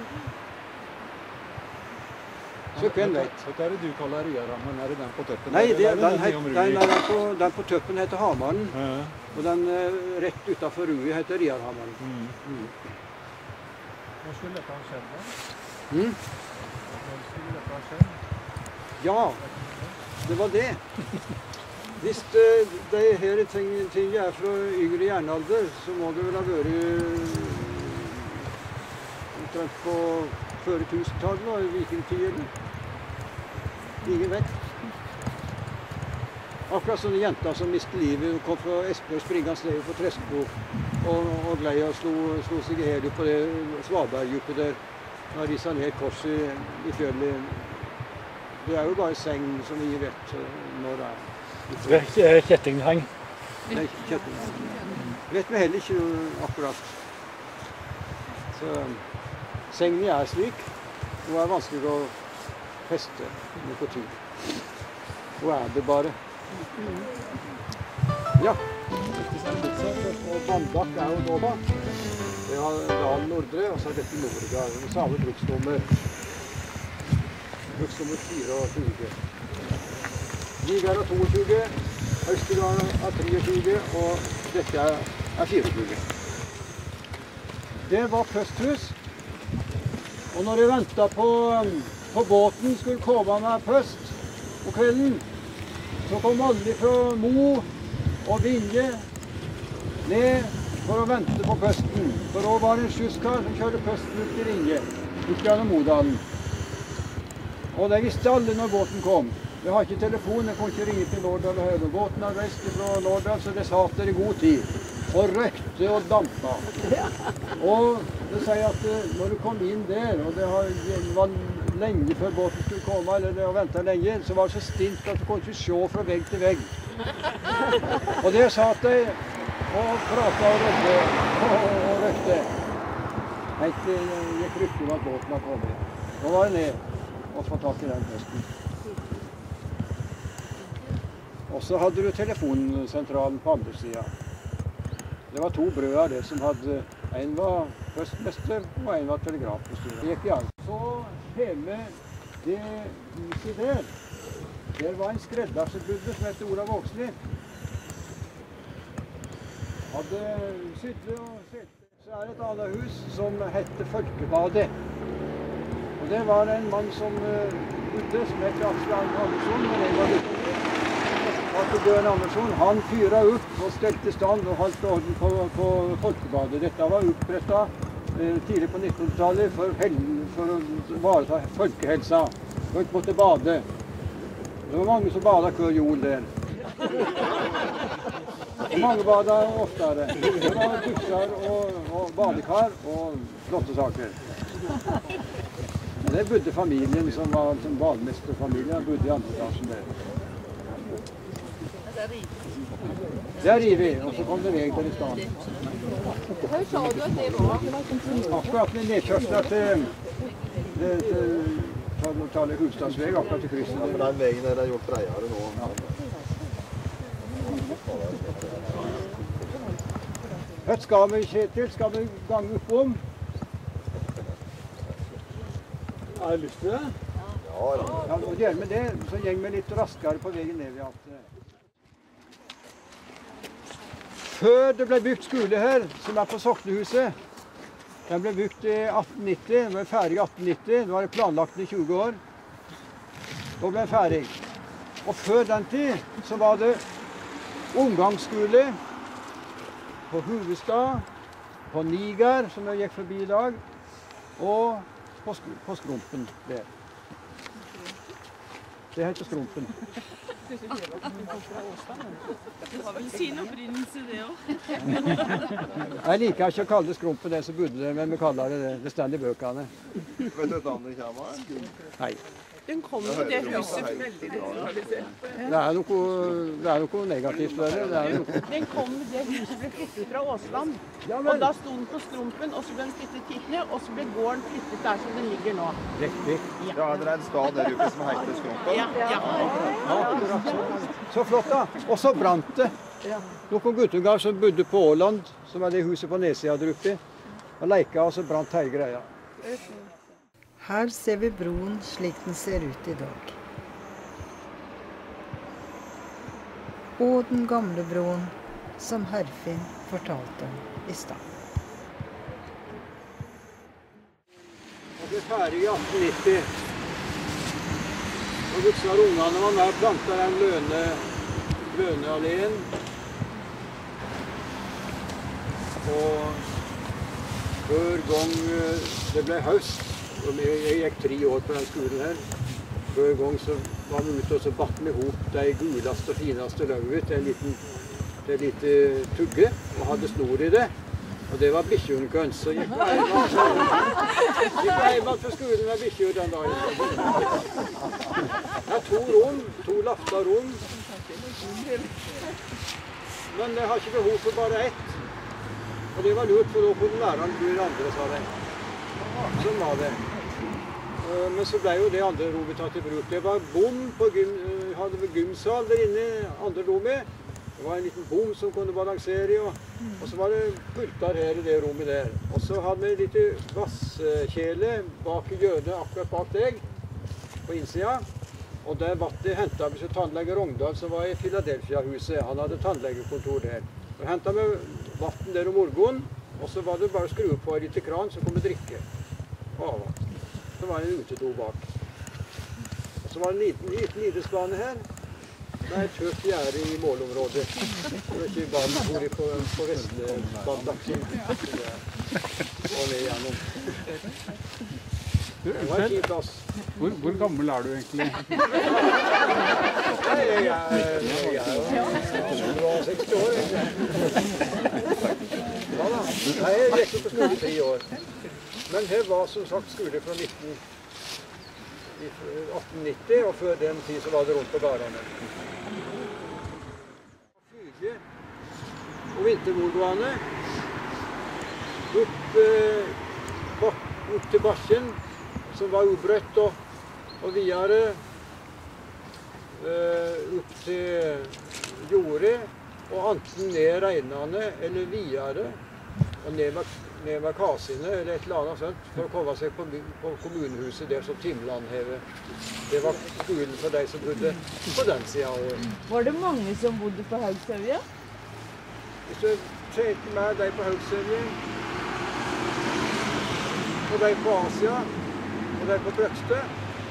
Så hvem vet? Hva er det du kaller Rierhammeren? Er det den på tøppen? Nei, det, den, den, den, den, på, den på tøppen heter Hamaren, ja. Og den rett utenfor Rui heter Rierhammeren. Mm. Mm. Hvor skulle dette ha skjedd da? Mm? Hvor skulle dette ha skjedd? Ja, det var det. Hvis uh, de her ting, ting er fra yngre jernalder, så må det vel ha vært omtrent på før tusentallet, da, i vikingtiden. Ingen vet. Akkurat sånne jenter som mistet livet, kom fra Espør springende ned på Treskbo og, og glei og slo, slo seg i hel på det svabergdjupet der. Da risa ned kors i, i fjellet. Det er jo bare seng som vi vet når det er. Det er kjettingheng. Det er kjettingheng. Vet vi heller ikke akkurat. Så sengen er slik. Hun er vanskelig å feste på tur. Hun er det bare. Ja. Og Bandbakk er jo nå da. Det er Dalen Nordre, og så er dette Nordre. Samme bruksnummer. Bruksnummer tjuefire. Vigar er tjueto, Østerland er tjuetre, og dette er tjuefire. Det var pøsthus. Og når jeg ventet på, på båten skulle komme med pøst på kvelden, så kom alle fra Mo og Vinje ned for å vente på pøsten. For da var det en skjusskar som kjørte pøsten ut til Vinje, ut gjennom Modalen. Og det visste alle når båten kom. Jeg har ikke telefon, jeg kunne ikke ringe til Lårdal og høre. Båten hadde reist fra Lårdal, så det satt der i god tid. Og røkte og dampa. Og det sier at når du kom inn der, og det var lenge før båten skulle komme, eller det var ventet lenge, så var det så stint at du kunne ikke se fra vegg til vegg. Og der satt de og pratet og rødde og, og røkte. Helt til det gikk rykte om at båten var kommet. Nå var det ned og få tak i den høsten. Og så hadde du telefonsentralen på andre siden. Det var to brødre der som hadde, en var høstmester og en var telegrafmester. Det gikk i alt. Så hjemme det huset der, der var en skreddersebudde som heter Olav Vågsli. Hadde sydde og sette. Så er det et annet hus som hette Folkebadet. Og det var en mann som bodde, som heter Aksel Andersson, men jeg var ute. Aksel Bjørn Andersson, han fyret opp og stelte stand og holdt orden på, på Folkebadet. Dette var opprettet eh, tidlig på nittenhundretallet for, for å vareta folkehelsa. Folk måtte bade. Det var mange som badet hver jul der. Mange badet oftere. Det var dusjer og, og badekar og flotte saker. Det bodde familien som var som bademesterfamilien, bodde i andre etasjen der. Der river vi, og så kom det vei til i stedet. Hvor sa du at det var? Akkurat med nedkjørsler til Talle Hudstadsveg, akkurat til krysset. Ja, for den veien er det gjort breiere nå. Ja. Hva skal vi, Kjetil? Skal vi gange oppom? Har du lyst til det? Ja, ja. Ja, og gjør vi det, så gjør vi litt raskere på veien ned vi har hatt. Før det ble bygd skole her, som er på Soknehuset, den ble bygd i atten nitti, den ble ferdig i atten nitti, nå var det planlagt i tjue år. Da ble den ferdig. Og før den tid så var det omgangsskole på Huvudstad, på Niger, som jeg gikk forbi i dag, og på, sk på Skrumpen der. Det heter Skrumpen. Det har vel sin opprinnelse, det også. Jeg liker ikke å kalle det Skrumpen, det som bodde der, men vi kaller det det. Det står i bøkene. Vet du et navn det kommer? Nei. Den kom jo det huset. Det er noe, det er noe negativt ved det. Det er noe. Den kom, det huset ble flyttet fra Åsland. Og da sto den på Skrumpen, og så ble den flyttet hit ned, og så ble gården flyttet der som den ligger nå. Riktig. Ja, det er en stad der ute som heter Skrumpen. Ja, ja. Så flott da. Og så brant det. Noen guttunger som bodde på Åland, som er det huset på nedsida der oppe, og leika, og så brant hele greia. Her ser vi broen slik den ser ut i dag. Og den gamle broen som Herfinn fortalte om i stad. Og ble ferdig i atten nitti. Og voksne ungene var med og plantet den løne, lønealleen. Og hver gang det ble høst, og jeg gikk tre år på den skolen her, hver gang så var vi ute og så batt vi ihop de guleste og fineste løvet til en liten, til en lite tugge, og hadde snor i det. Og det var bikkjeunkøns, så gikk vi heimat på skolen med bikkjeur den dagen. Det er to rom, to lafta rom. Men jeg har ikke behov for bare ett. Og det var lurt, for da kunne læreren bo i det andre, sa de. Sånn var det. Men så ble jo det andre rommet tatt i bruk. Det var bom på gym, hadde vi gymsal der inne, andre rommet. Det var en liten bom som kunne balansere i, og, og så var det pulter her i det rommet der. Og så hadde vi en liten vasskjele bak i hjørnet, akkurat bak deg, på innsida. Og der var det hentet vi tannlege Rongdal, som var i Philadelphia-huset. Han hadde tannlegekontor der. Så hentet vi vatten der om morgenen, og så var det bare å skru på en liten kran, så kom det drikke. Og så var det en utedo bak. Og så var det en liten, liten idrettsbane her. Det er et høyt gjerde i målområdet. Det er ikke banen på, på Vestbadelaksen. Og ned igjennom. Det var en fin plass. Hvor, hvor gammel er du egentlig? Nei, jeg er, jeg er jo seksti år, egentlig. Ja da. Nei, jeg gikk på skole i tre år. Men her var som sagt skole fra atten nitti, og før den tid så var det rundt på gårdene. og vintermorgående opp, eh, bak, opp til bakken, som var ubrøtt, og, og videre eh, opp til jordet, og enten ned Reinane eller videre, og ned med, ned med Kasine eller et eller annet sånt, for å komme seg på, på kommunehuset der som Timland hever. Det var skolen for de som bodde på den siden. Var det mange som bodde på Haugsevje? Hvis du tenkte med de på Haugsevje, og de på Asia, og de på Brøkstø,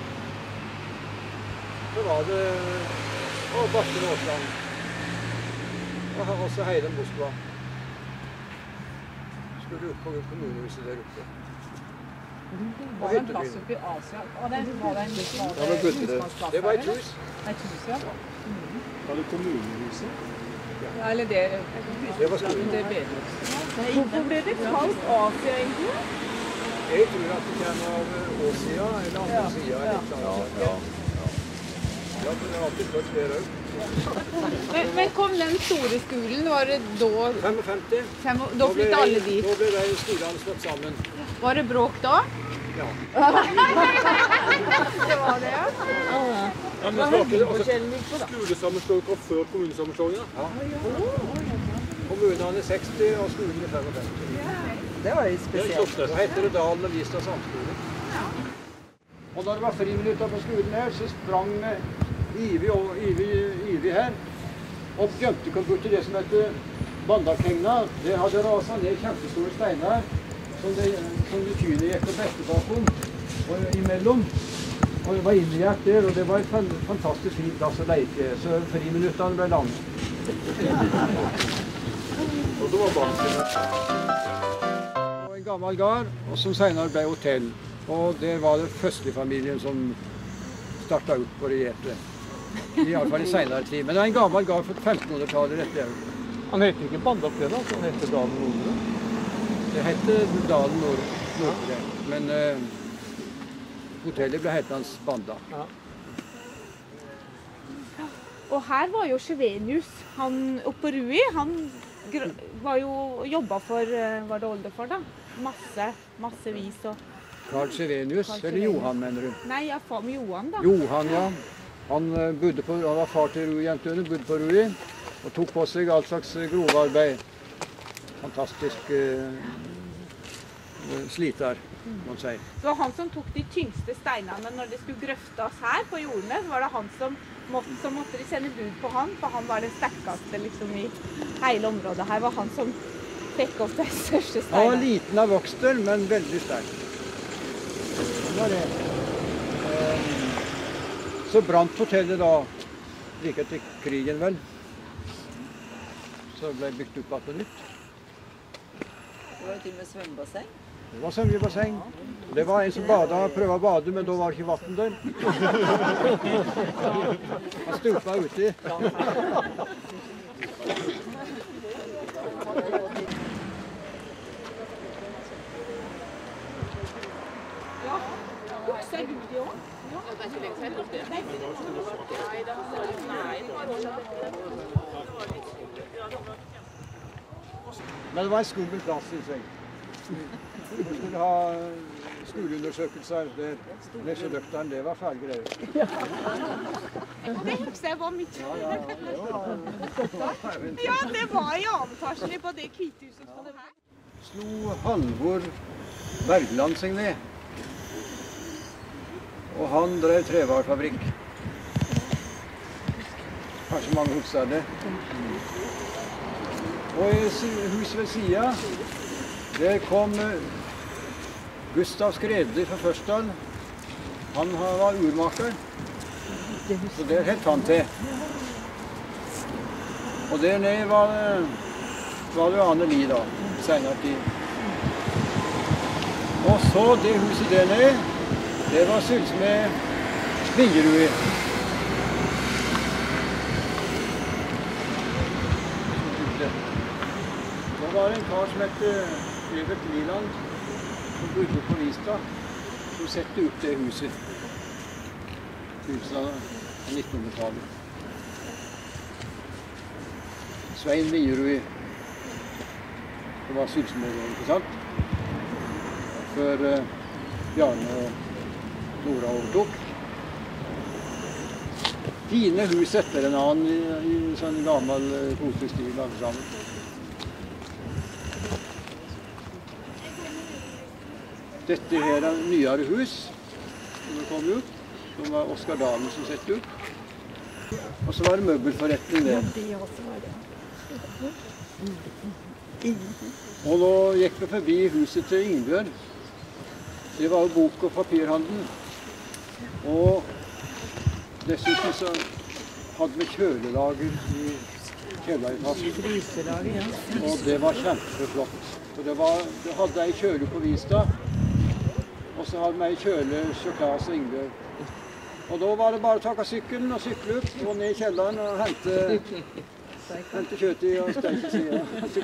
så var det og Bakken Åsland. Og også hele Moskva. Skulle opp på kommunehuset der oppe. Var det en plass oppe i Asia? Var det, var det en Ja, men bodde det? Det var et hus. Et hus, ja. Var det kommunehuset? Ja, eller det, Det var skolen. det bedehuset. Hvorfor ble det kalt Asia egentlig? Jeg tror at det kommer av Åsia eller andre sida. Ja, ja, ja. Ja, men det har alltid ført der òg. Men, men kom den store skolen, var det da, femtifem. fem, da flyttet alle dit? Da ble de skolene slått sammen. Var det bråk da? Ja. Det var det, ja. Ja, men det var ikke skolesammenslåing fra før kommunesammenslåingen. Ja. Kommunene er seksti og skolen er femtifem. Det var jo Det er spesielt. klart Da heter det Dalen og Vista samskole. Og når det var friminutter på skolen her, så sprang Ivi og Ivi, Ivi her. Og gjemte kom bort til det som heter Bandakegna. Det hadde raset ned kjempestore steiner som det, som det kyrne gikk og beste bakom og imellom. Og det var inngjert der, og det var en fan- fantastisk fin plass å leke. Så friminuttene ble langt. Og så var banken. Og en gammel gard, og som senere ble hotell. Og der var det førstefamilien som startet opp og regjerte. I alle fall i senere tid. Men det er en gammel gard fra femtenhundretallet dette òg. Han heter ikke Bandak det da, så han heter Dalen Nordre. Det heter Dalen Nord Nordre, men uh, hotellet ble hett hans Banda. Ja. Og her var jo Chevenius, han oppe på Rui, han gr- var jo jobbet for, eh, var det oldefar da? Masse, massevis og... Carl Chevenius, Carl eller Chevenius. Johan mener du? Nei, jeg far med Johan da. Johan, ja. Han, eh, bodde på, han var far til Rui-jentene, bodde på Rui, og tok på seg all slags grovarbeid. Fantastisk uh, sliter, må man si. Det var han som tok de tyngste steinene når det skulle grøftes her på jordene. Så var det han som måtte, så måtte de sende bud på han, for han var den sterkeste liksom, i hele området. Her var han som fikk opp de største Han var steinene. liten av vokster, men veldig sterk. Det var det. Eh, Så brant hotellet da, like etter krigen vel. Så ble det bygd opp igjen på nytt. Det var jo til og med svømmebasseng. Det var svømmebasseng. Det var en som bada, prøvde å bade, men da var det ikke vann der. Han stupa uti. Ser du de også? Ja, det er ikke lenge siden. Nei, Men det var en skummel plass, synes jeg. Vi skulle ha skoleundersøkelser der. Lesjedøkteren, det var fæle greier. Og det husker jeg var mitt. Ja, ja, ja. Ja, det var i avtasjene på det kvithuset som det var. Slo Halvor Bergland seg ned. Og han drev trevarefabrikk. Kanskje mange husker det. Og i huset ved siden, der kom Gustav Skredder fra Førsdal. Han var urmaker, så der helt han til. Og der nede var det, var det Ane Li da, senere tid. Og så det huset der nede, det var sølvsmed Vingerud. Det var en kar som het Evert Liland, som bodde på Vista, som sette opp det huset. Huset av nittenhundretallet. Svein Vingerud Det var Sylsmøret, ikke sant? Før eh, Bjarne og Nora overtok. Fine hus etter en annen i, i sånn gammel koselig stil alle sammen. Dette her er nyere hus som kom ut, som var Oskar Dahlen som sette ut. Og så var det møbelforretning der. Og nå gikk vi forbi huset til Ingebjørg. Det var jo bok- og papirhandel. Og dessuten så hadde vi kjølelager i kjøleetasjen. Og det var kjempeflott. For det, var, det hadde ei kjøle på Vista, og så hadde vi ei kjøle Sjøklas og Ingebjørg. Og da var det bare å ta sykkelen og sykle opp, gå ned i kjelleren og hente, hente kjøtt i og steike siden.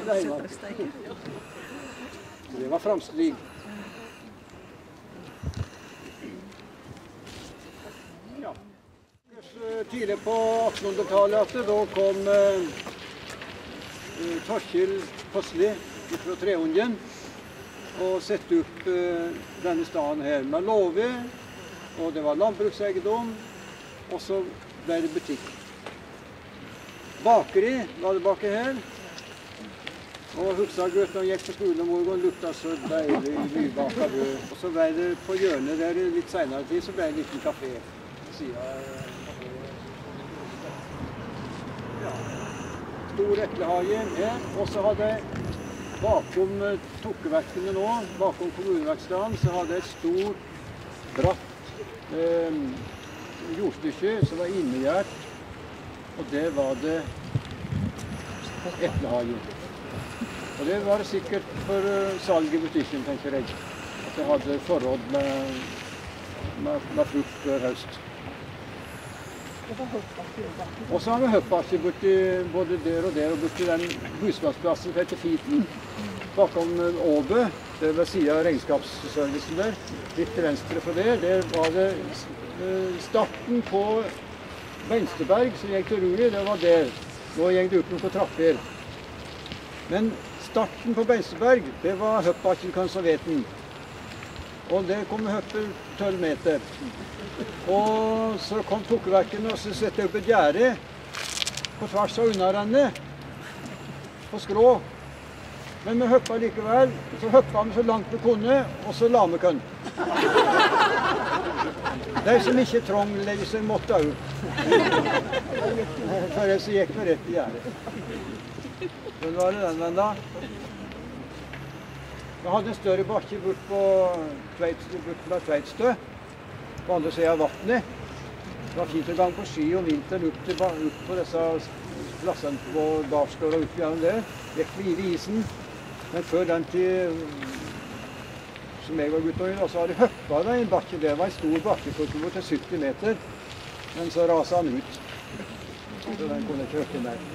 Det var framsteg. Ja. Tidlig på attenhundretallet at da kom eh, Torkil Fossli fra Treungen og sette opp eh, denne staden her med låve, og det var landbrukseiendom, og så ble det butikk. Bakeri var det baki her, og Hugstadgutten gikk på skolen om morgenen, lukta så deilig nybaka brød. Og så ble det på hjørnet der litt senere tid, så ble det en liten kafé. Ja. Stor eplehage her, og så hadde jeg bakom tukkeverkene nå, bakom kommuneverkstaden, så hadde jeg et stort, bratt eh, jordstykke som var innegjert, og der var det eplehage. Og det var det sikkert for uh, salg i butikken, tenker jeg. At jeg hadde forråd med, med, med frukt før høst. Og så har vi høppakke borti både der og der, og borti den husmannsplassen som heter Fiten. Bakom Åbø, det vil si av regnskapsservicen der, litt til venstre for der, der var det starten på Bensteberg, som gikk til Ruli, det var der. Nå gikk det opp noen på trapper. Men starten på Bensteberg, det var høppakken Konserveten. Og der kom høppet tolv meter. Og så kom tukkeverkene og så sette opp et gjerde på tvers av unnarennet på skrå. Men vi høppa likevel, så høppa vi så langt vi kunne, og så la vi kønn. De som ikke trong legge seg måtte ut. For så gikk vi rett i gjerdet. Men var det den veien da? Vi hadde en større bakke bort på Tveitstø, på andre siden av vattnet. Det var fint å gang på ski om vinteren opp, til, opp på disse plassene på Dalsgård og opp gjennom der. Gikk vi i isen. Men før den tid, som jeg var guttunge, så hadde de høppa det i en bakke. Det var en stor bakke på til sytti meter, men så raset han ut. Så den kunne ikke høppe mer.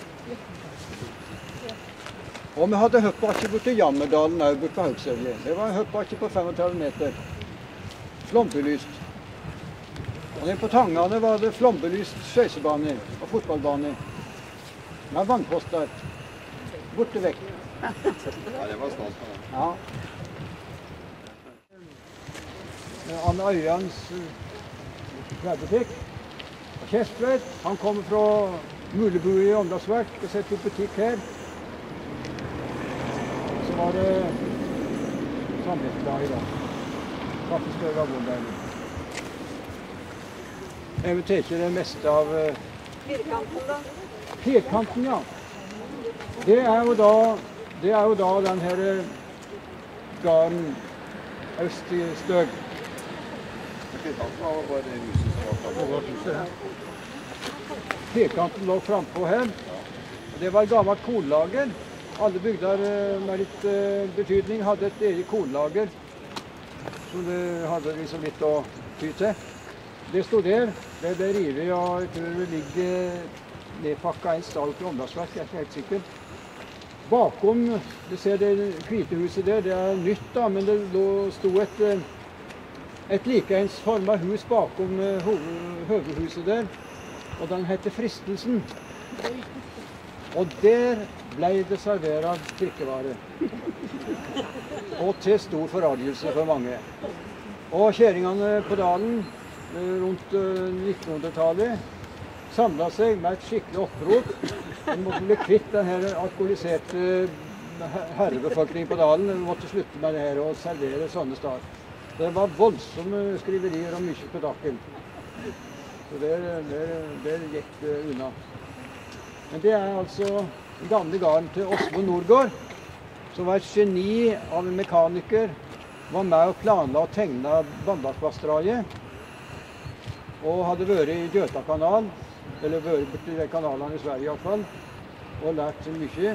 Og vi hadde høppakke bort til Jammerdalen, også bort på Haugsøvje. Det var en høppakke på femogtredve meter. Flombelyst. Og nede på Tangane var det flombelyst skøysebane og fotballbane. Med vannposter. Borte vekk. Ja, det var stolt på det. Ja. Anne Øyans klædbutikk. Kjestvedt, han kommer fra Mulebu i Åndalsverk og setter opp butikk her. Så var det samlingsdag i dag. Kaffestøv av Bondheim. Jeg vil ta det meste av Firkanten da? Firkanten, ja. Det er jo da, det er jo da den her garden øst i Støg. Firkanten var bare det huset som var framme. Firkanten lå frempå her. Det var et gammelt kornlager. Alle bygder med litt betydning hadde et eget kornlager. Så det hadde liksom litt å ty til. Det stod der. Det ble rivet, og jeg tror det ligger nedpakket en stall til Åndalsverk, jeg er ikke helt sikker. Bakom, du ser det hvite huset der, det er nytt da, men det stod et, et likeensformet hus bakom høvehuset der, og den heter Fristelsen. Og der ble det serveret drikkevare. Og til stor forargelse for mange. Og kjerringene på dalen rundt nittenhundretallet samlet seg med et skikkelig opprop. De måtte bli kvitt den her alkoholiserte herrebefolkningen på dalen. De måtte slutte med det her og servere sånne steder. Det var voldsomme skriverier og mye på dakken. Så der, der, der gikk det unna. Men det er altså den gamle gården til Osmo Nordgård, som var et geni av en mekaniker, var med og planla og tegna Bandaksvassdraget, og hadde vært i Göta kanal, eller vært borti de kanalene i Sverige i hvert fall, og lært seg mye.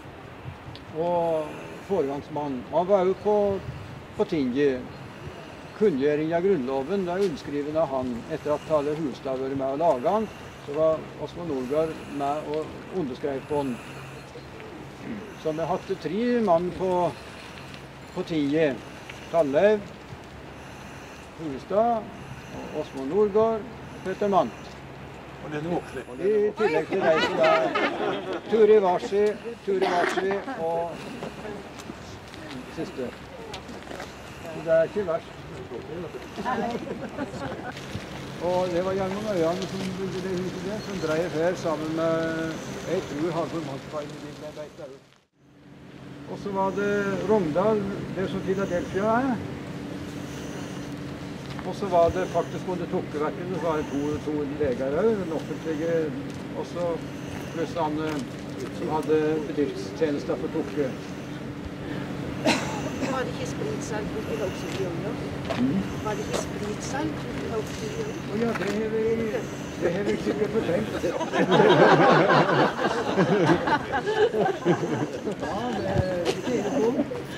Og foregangsmann. Han var jo på, på tinget. Kunngjøring av grunnloven, det er unnskriven av han etter at Talle Hustad var med og laget han. Så var Osmo Nordgård med og underskrev på den. Så vi hadde tre mann på, på tinget. Tallev, Hustad, Osmo Nordgård og Peter Mandt. Og det er noe voksne. I tillegg til deg som er Turi Varsi, Turi Varsi og siste. Så det er ikke verst. Og det var Gjermund Øyan som bygde det huset der, som drev her sammen med, jeg tror Halvor Mannspeil i ble beit der. Og så var det Rogndal, det som Philadelphia er. Og så var det faktisk under Tukkeverken, så var det to, to leger òg, den offentlige, også pluss han som hadde bedriftstjenester for Tukke. Var det ikke spritsalg i Haugsfjorden? Var det ikke spritsalg i Haugsfjorden? Å ja, det har vi, det har vi sikkert fortrengt. Ja, det er ikke på.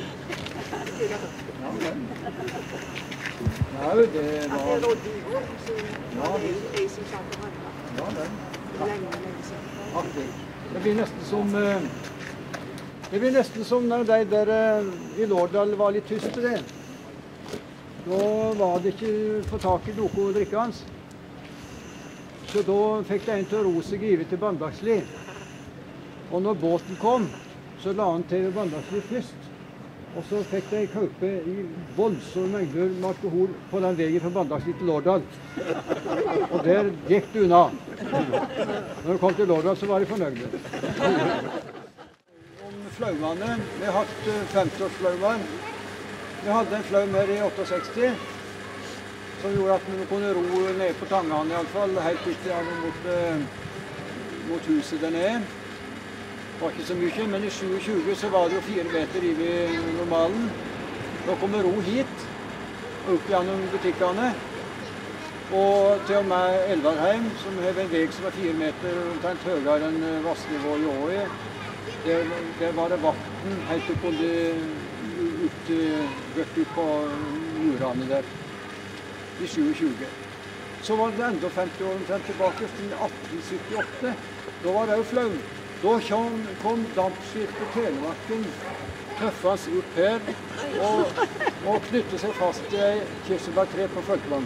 Ja, men. Ja, det var... At det rådde i år, så var det jeg som satt og handla. Ja, det. Lenge, lenge siden. Aktig. Det blir nesten som... Det blir nesten som når de der i Lårdal var litt tyste det. Da var det ikke få tak i noe å drikke hans. Så da fikk de en til å ro seg givet til Bandaksli. Og når båten kom, så la han til Bandaksli først. Og så fikk de kjøpe i voldsomme mengder med alkohol på den veien fra Bandaksli til Lårdal. Og der gikk det unna. Når de kom til Lårdal, så var de fornøyde. Flaumene. Vi har hatt femti-årsflaumer. Vi hadde en flaum her i sekstiåtte, som gjorde at vi kunne ro ned på Tangene i alle fall, helt ut mot, mot huset der nede. Det var ikke så mye, men i tjue så var det jo fire meter i normalen. Da kom vi ro hit, opp gjennom butikkene, og til og med Elvarheim, som har en vei som var fire meter omtrent høyere enn vassnivået i året. Der, der var det vakten helt opp ut, ut på murene der i tjue. Så var det enda femti år omtrent tilbake til atten syttiåtte. Da var det jo flaum. Da kom, kom dampskipet Telemarken tøffast opp her og, og knyttet seg fast i ei kirsebærtre på Folkevang.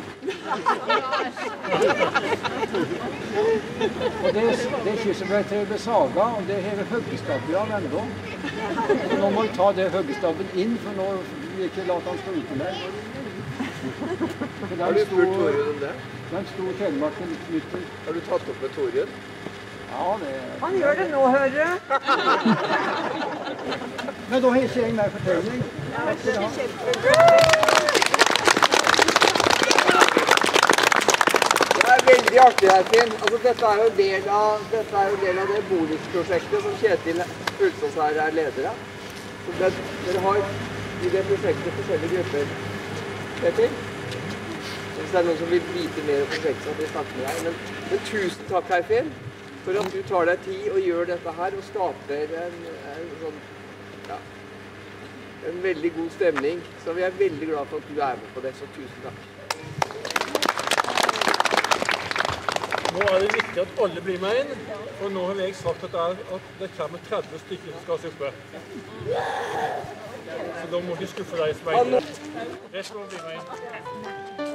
Og det, det kirsebærtreet ble saga, og det har vi høggestabber av ennå. Så nå må vi ta det høggestabben inn, for nå vil vi ikke la han stå ute der. Har du spurt Torjun om det? Den sto Telemarken litt knyttet. Har du tatt opp med Torjun? Ja, det... Han gjør det nå, hører du. Men da har ikke jeg mer fortelling. Ja, det er kjempebra. Det er veldig artig her, Finn. Altså, dette er jo del av, dette er jo del av det Bolix-prosjektet som Kjetil Ulsås her er leder av. Så det, dere har i det prosjektet forskjellige grupper. Kjetil? Hvis det er noen som vil vite mer om prosjektet, så vil jeg snakke med deg. Men, men tusen takk her, Finn, for at du tar deg tid og gjør dette her og skaper en, en sånn, ja, en veldig god stemning. Så vi er veldig glad for at du er med på det, så tusen takk. Nå er det viktig at alle blir med inn, og nå har jeg sagt at det, er, at det kommer tretti stykker som skal suppe. Så da må vi skuffe deg som er inne. Rett og slett bli med inn.